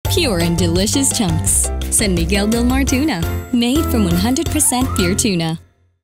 pure and delicious chunks. San Miguel Del Mar tuna, made from 100% pure tuna.